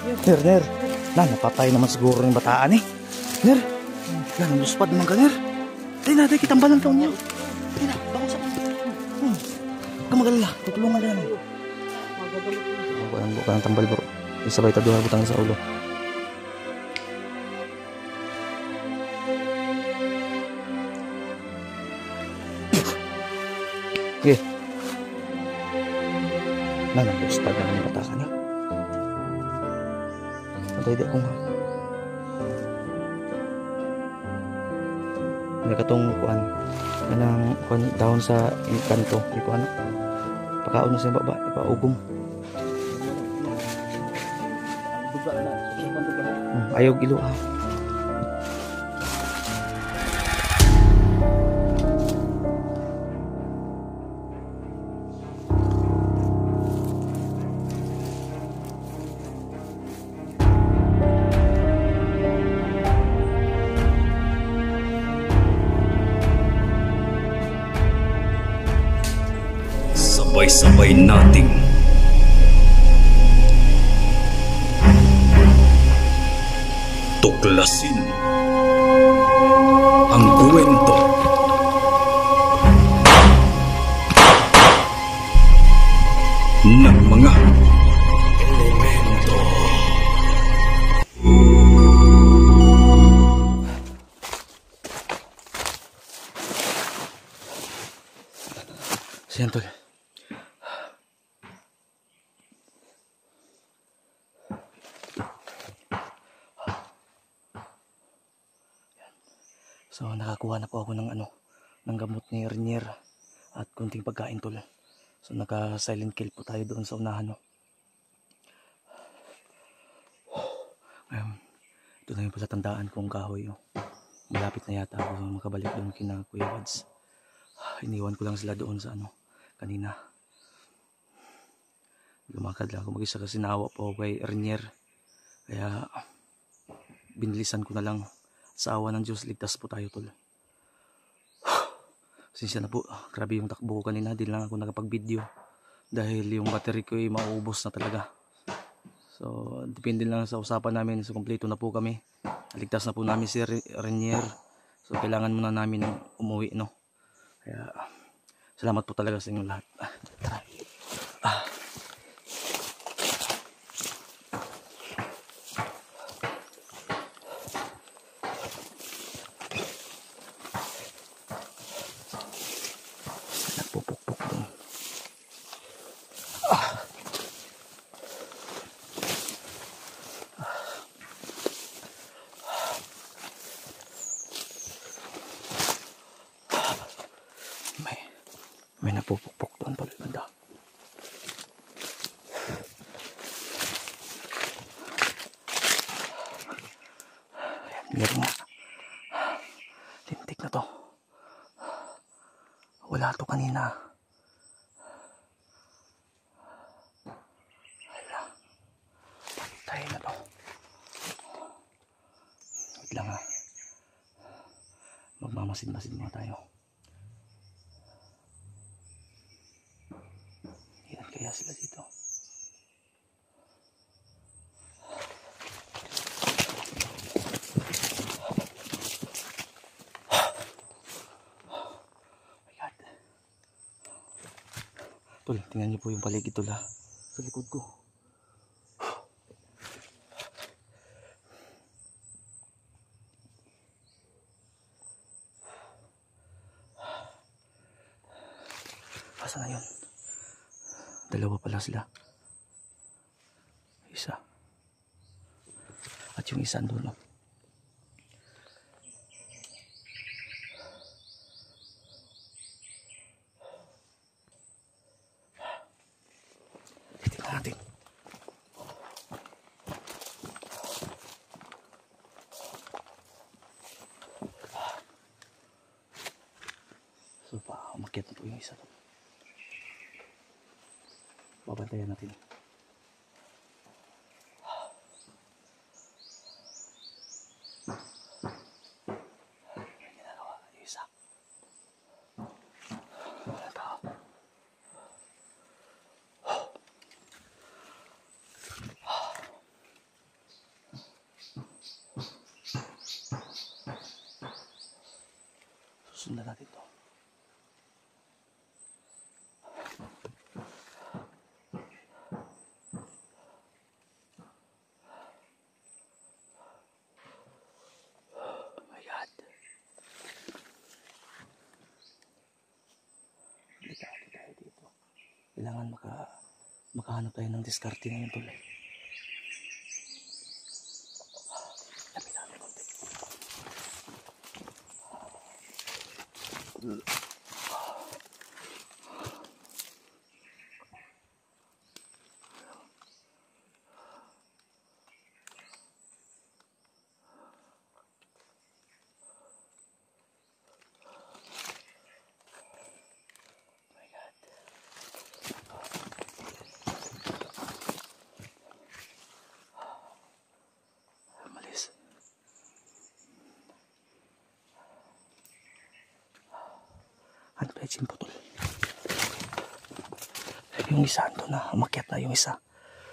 Ner. Napatay naman siguro ng bataan eh. Ner. Luspad naman ka, Ner. Tayo na, kitambal ng taon niya. Tayo na, bangon sa kanya. Huwag ka magalala, tutulungan na namin. Buka ng tambal bro. Isabay tayo butang sa ulo. Okay. Luspad naman ng bataan niya. Antay ako nga. May katong kuan kanang kuan down sa kanto di ko ano pakaon sa baba ipaugom ayaw giluha. Sabay-sabay nating tuklasin ang kwento ng mga elemento. Siyentol. So nakakuha na po ako ng ng gamot ni Renier at kunting pagkain tol. So naka silent kill po tayo doon sa unahan ito na yung palatandaan kong kahoy malapit na yata ako makabalik doon kina Kuya Wads. Iniwan ko lang sila doon sa kanina. Lumakad lang ako mag-isa kasi naawa po ako kay Renier. Kaya binilisan ko na lang. Sa awa ng Diyos, ligtas po tayo tol. Sinsya na po, grabe yung takbo ko kanina. Di lang ako nakapag-video. Dahil yung battery ko ay mauubos na talaga. So, depende lang sa usapan namin. So, kompleto na po kami. Ligtas na po namin si Renier. So, kailangan muna namin umuwi, no? Kaya, salamat po talaga sa inyo lahat. Tara. May napupukpok doon tol banda. Meron nga. Lintik na to. Wala to kanina. Hala. Patay na to. Wait lang ha. Magmamasid-masid mga tayo. Kaya sila dito. My God. Tol, tingnan niyo po yung paligid tol ha. Sa likod ko. Asa na yun? Dalawa pala sila. Isa. At yung isa doon. Titignan natin. So umakyat na po yung isa. Babantayan natin. Ginagawa yung isa. Walang tao. natin to. Oh my God. Delikado tayo dito. Kailangan makahanap tayo ng diskarte ngayon tuloy. Lapit natin konti. Ano ba yung putol? Yung isa ando na, umakyat na yung isa.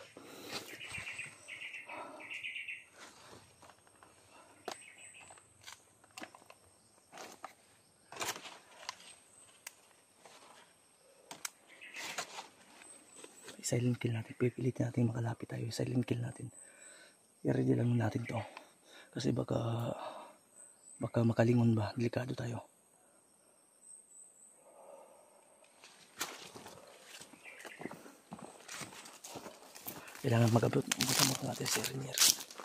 Silent kill natin, pipilitin natin makalapit tayo. Silent kill natin. I-ready lang natin to. Kasi baka makalingon ba, delikado tayo. Kailangan mag-abot natin si Rainier.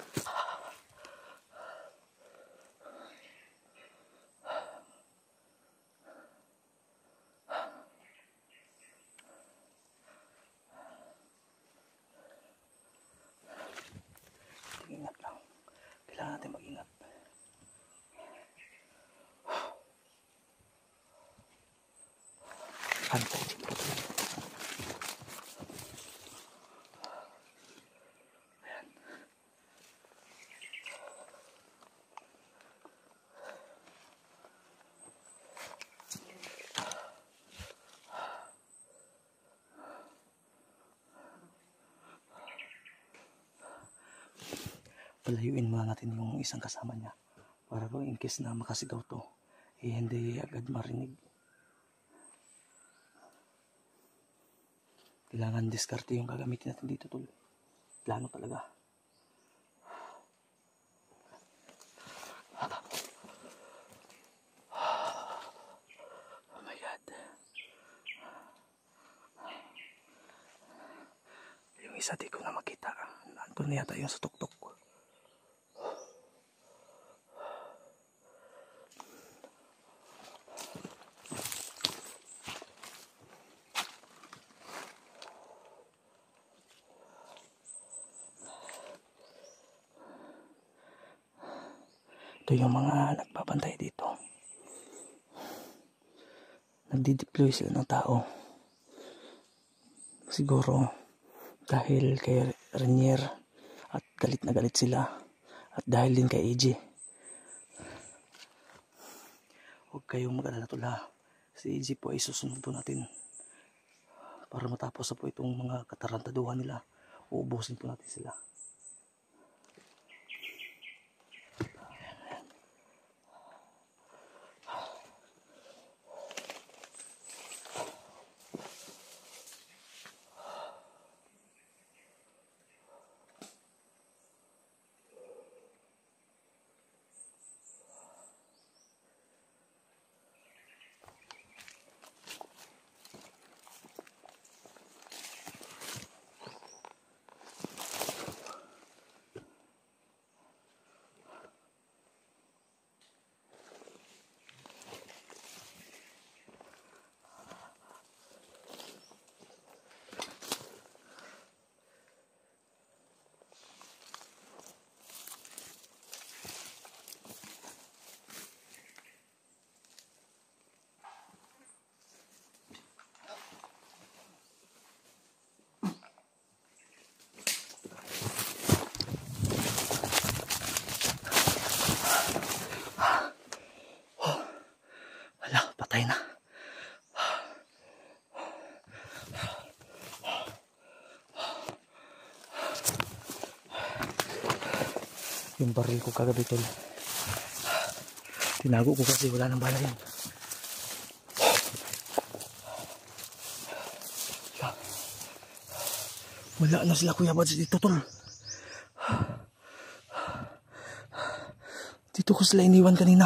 Ingat lang. Kailangan natin mag-ingat. Antay din po ito. Palayuin muna natin yung isang kasama niya para kung in case na makasigaw to hindi agad marinig. Kailangan diskarte yung gagamitin natin dito tol. Plano talaga. Oh my God. Yung isa di ko na makita. Nandun na yata yung sa tuktok. Ito yung mga nagbabantay dito. Nagdi-deploy sila ng tao. Siguro dahil kay Rainier at galit na galit sila. At dahil din kay AJ. Huwag kayong mag-alala tula. Si AJ po ay susunod po natin. Para matapos na po itong mga katarantaduhan nila. Uubusin po natin sila. Patay na. Yung baril ko kagabi tol. Tinago ko kasi wala nang bala yun. Wala na sila Kuya Bads dito tol. Dito ko sila iniwan kanina.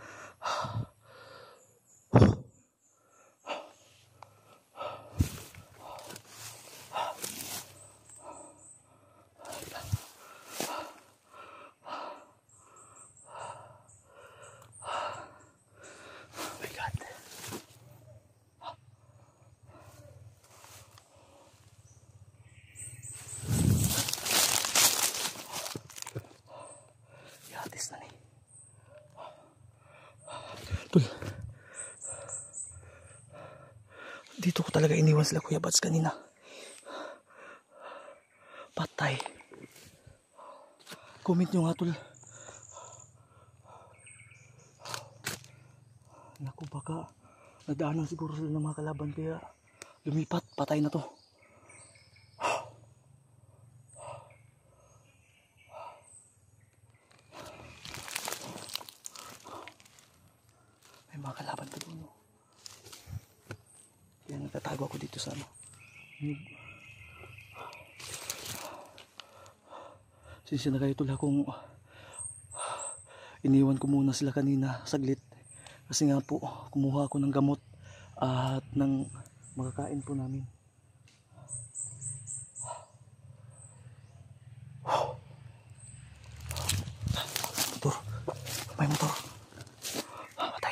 Tol, dito ko talaga iniwan sila Kuya Bads kanina. Patay. Comment nyo nga tol. Naku, baka nadaanan siguro sila ng mga kalaban kaya lumipat. Patay na to. May mga kalaban pa doon. Kaya nagtatago ako dito sa ano. Sisi na kayo tol kung iniwan ko muna sila kanina saglit. Kasi nga po, kumuha ako ng gamot at ng makakain po namin. Motor. May motor. Patay.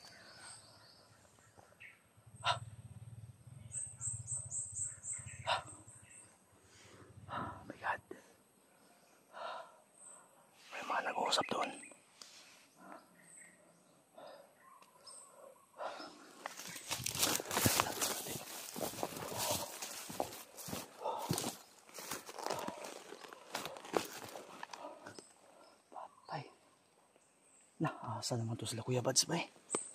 Oh my God. May mga nag-uusap doon. Asa naman to sila Kuya Bads ba eh?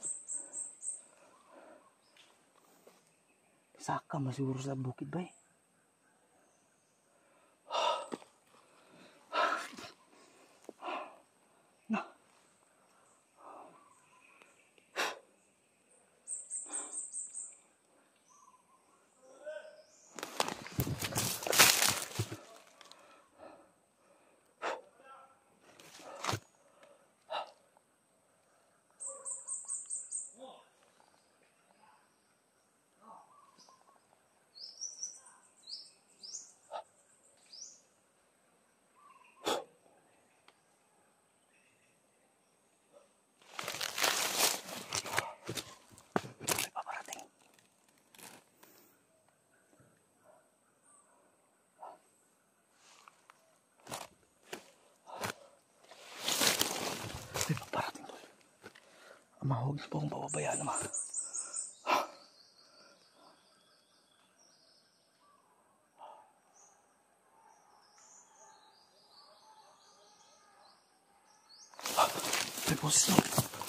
Saka masiguro sa bukid ba eh? Na. May paparating tol. Ama, huwag niyo po akong pababayaan naman. May boses na.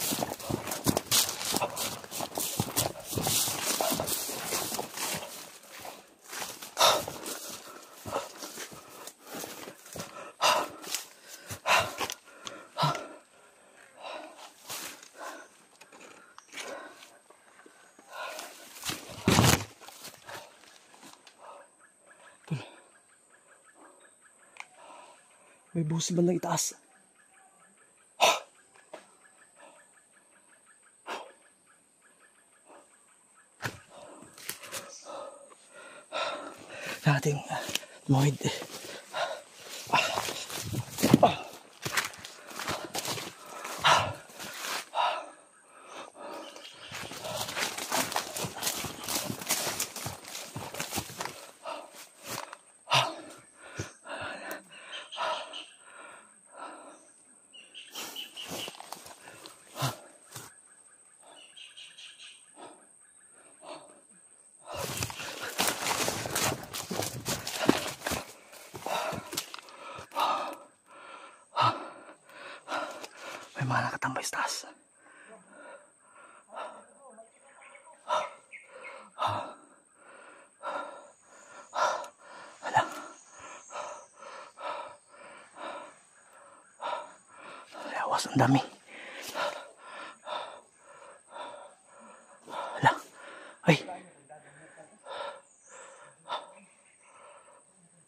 May boses bandang itaas. Nating tumawid. May mga nakatambay sa taas. Wala. Awas, ang dami. Wala. Ay.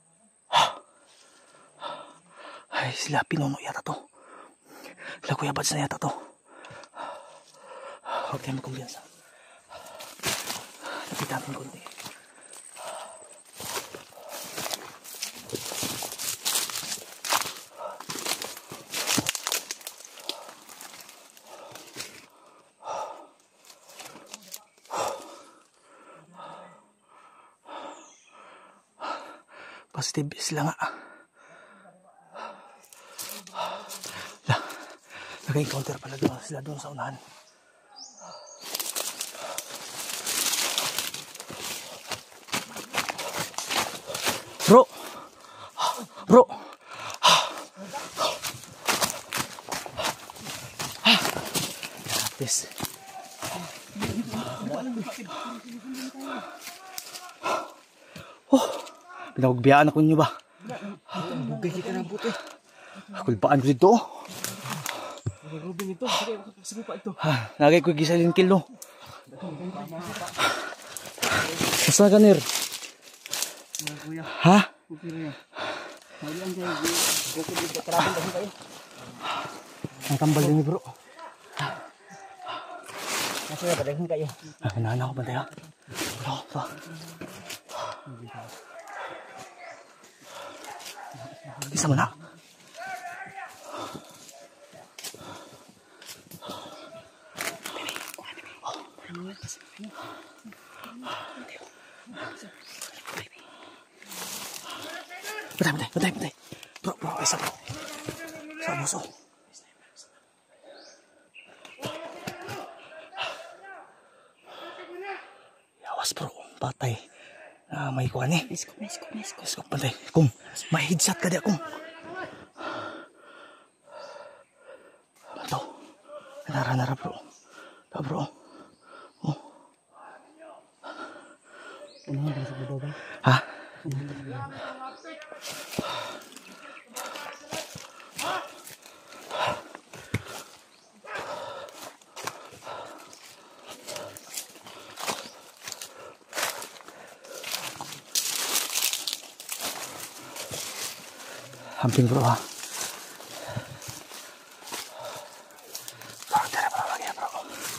Ay, sila pinuno yata to. Sila Kuya Bads na yata to. Huwag tayo magkumbiyansa. Lapit natin konti. Positive sila nga. Naka-encounter pala doon sila doon sa unahan. Bro! Bro! This. Pinagbiyaan ako ninyo ba? Bugay kita na buti. Kulpaan ko dito. Robin ito. Sige pa ito. Lagay ko gisalin kilo. Asa ka nir? Ha? Ang tambal din bro. Masaya badahin kayo. Hinahan ako ba tayo? Bro, bro. Isa mo na. Patay. Bro, isa bro. Sa muso. Yawas bro, patay. May kuha ni. Isko. Patay. Kung, may headshot ka di akong. Ito. Nara bro. Ito bro. Oh. Ha? Hamping bro ha. Tara bro lagi ya bro.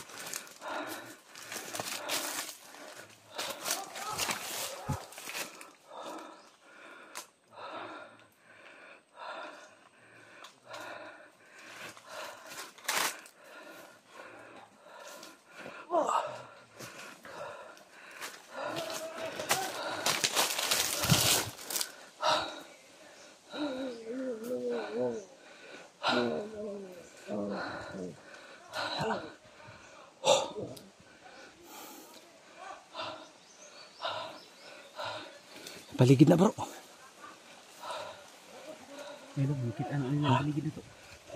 Paligid na bro. May bukit ano yung paligid dito.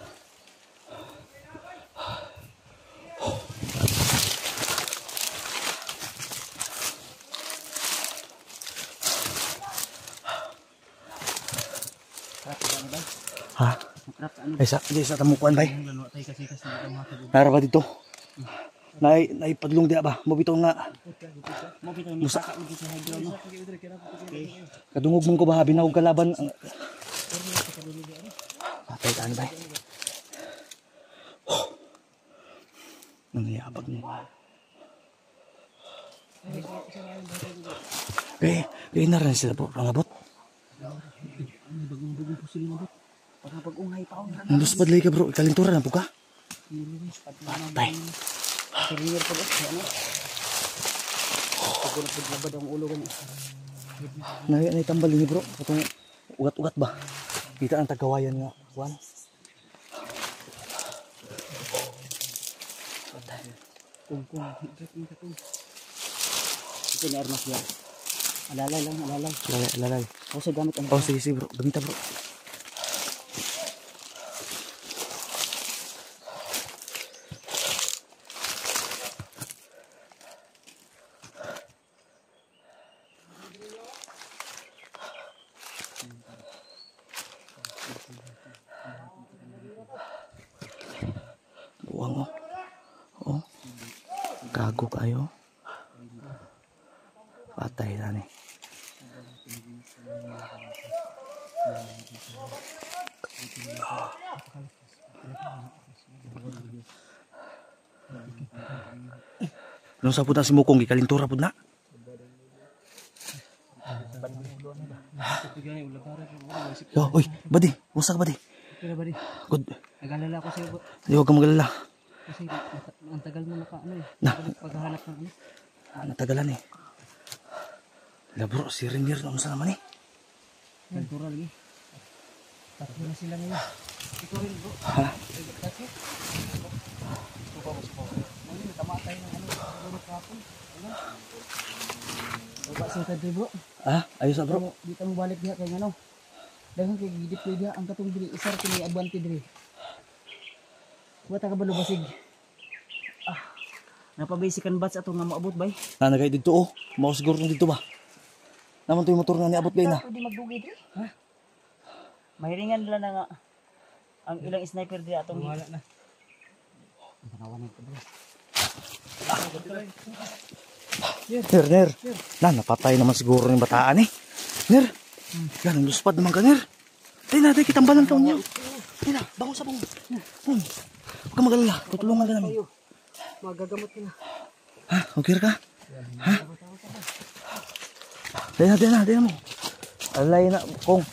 Ha? Ay sa tamukuan bay. Nara ba dito? Naipadlong dia ba? Mobito nga. Musa. Kadungog mong ko ba binawag kalaban. Patay taan bay. Nangyayabag mo. Naran sila po pangabot. Bagong po sila mabot. Para pag-ungay pa ako. Nandus padlay ka bro, ikalintura na po ka? Patay. Siringer pa ba? Ano? Pag labad ang ulo ganyan. Naitambal ni bro, itong ugat-ugat ba? Kita ang tagawayan nga, Juan. Kung. Ito ni armas yan. Alalay. Alalay. O sa gamit ang... Oh, sige bro, gamita bro. Buwang mo. Oh. Gago kayo. Patay na ni. Nung sa puta si Mukong gikalintura pud na. Yo, oy, badi, musta ka badi? Pero ba di? Good. Nag-alala ko sa'yo. Di wag ka magalala. Kasi ang tagal mo naka ano eh. Na. Paghahanap ng ano. Natagalan eh. La bro, si Renier naman sa naman eh. Kultura lagi. Tatlo na sila ngayon. Ikaw rin bro. Ha? Tatlo. Ano, tama tayo ng ano. Ano kapon. Ano? Baba sa kadri bro. Ah, ayos na bro. Dito mo balik diha kay ano. Daghang kay gidip ko diha ang katong dili isar kini abante diri. Wata ka ba lubasig? Napabasican bats ato nga maabot bay. Nanagay dito oh. Mao siguro dito ba? Naman to yung motor nga niabot kayo na. Pwede magdugi diri. Ha? Mahiringan nila na nga ang ilang sniper di atong wala na. Nakawan ko bro. Ner. Na, napatay naman siguro ng bataan eh. Ner. Yan, ang luspad naman ka, Ner. Tayo na, kitambalan taon niyo. Tayo na, bangon sa bangon. Huwag ka magalala, tutulungan ka namin. Magagamot ka na. Ha? Okay ka? Ha? Tayo na mo. Alay na, Kong.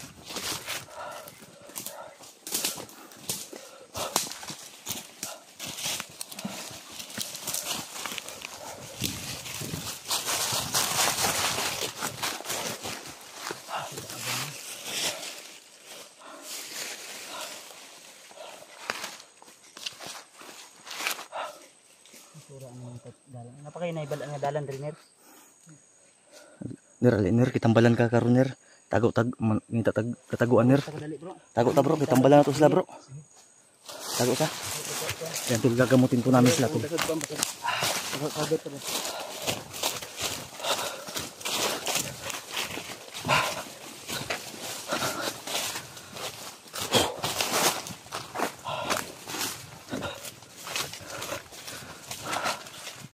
Napakay na ibal nga dalan rin Ner, kitambalan ka karon Ner. Kataguan Ner. Tago ta bro, kitambalan na to sila bro. Tago ta. Yan, gaгаmutin po namin sila to.